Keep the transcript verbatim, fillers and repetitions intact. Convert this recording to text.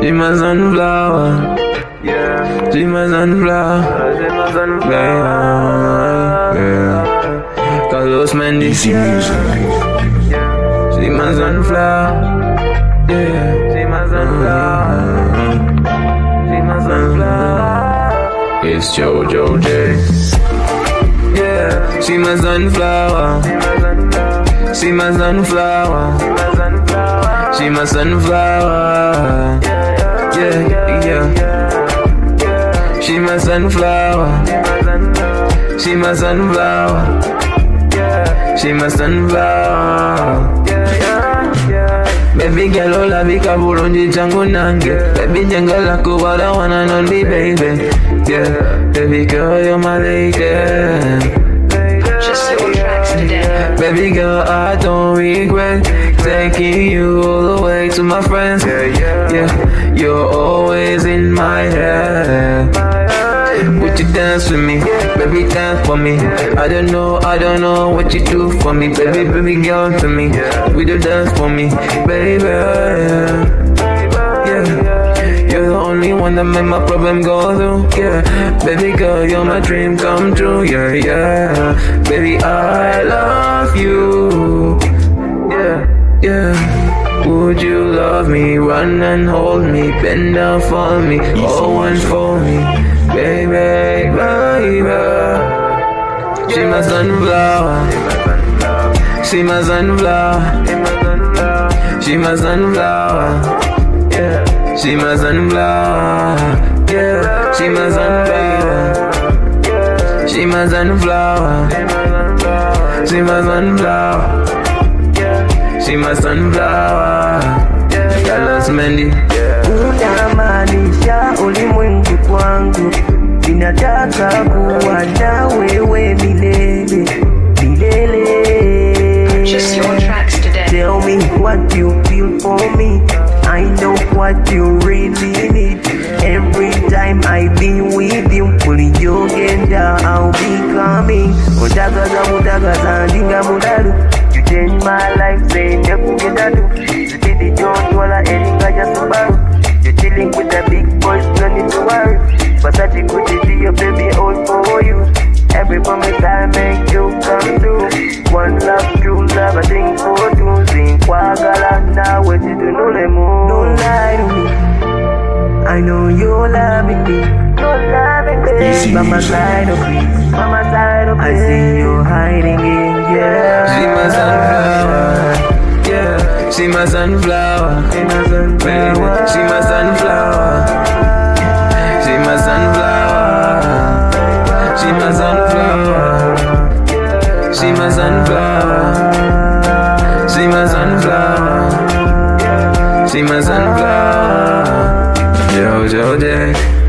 She my sunflower. Yeah. She my sunflower. She my sunflower. Yeah. Carlos Mendy. Easy music. She my sunflower. Yeah. She my sunflower. She my sunflower. It's Jojo J. Yeah. She my sunflower. She my sunflower. She my sunflower. Yeah, yeah. She my sunflower. She my sunflower. She my sunflower. Baby girl, ola bika bulungi changu nange. Baby njengala kubala wana nondi baby. Yeah, baby girl, you're my lady. Just your tracks today. Baby girl, I don't regret taking you all the way to my friends. Yeah, yeah, yeah. You're always in my head. Would you dance with me? Baby, dance for me. I don't know, I don't know what you do for me. Baby, baby girl to me. Would you dance for me? Baby, yeah. You're the only one that made my problem go through. Yeah, baby girl, you're my dream come true. Yeah, yeah. Baby, I love you. Yeah, yeah. Would you love me? Run and hold me, bend down for me, oh and for me, baby, baby. She my sunflower. She my sunflower. She my sunflower. Yeah. She my sunflower. Yeah. She my sunflower. She my sunflower. She my sunflower. She my sunflower. Carlos Mendy. Unamaanisha ulimwengu kwangu, ninataka kuwa na wewe milele, milele. Just your tracks today. Tell me what you feel for me. I know what you really need. Every time I be with you, pulling your agenda, I'll be coming. Utagaza mutagaza ndinga mudaru. You change my life, say never get that do. You did it, don't wala anything just Subaru. You're chilling with the big boys, no need to worry. Versace Gucci, see your baby all for you. Every promise I make you come through. One love, true love, I think for two. Sing kwagala now, what you do, no lemon. Don't lie to me, I know you're loving me. You're loving me. Easy By my music. side of me, by my side of me. I see you hiding in, yeah. She my sunflower. Yeah. She my sunflower. She my sunflower. She my sunflower. She my sunflower. She my sunflower. She my sunflower. She my sunflower. She my sunflower. Jojo J.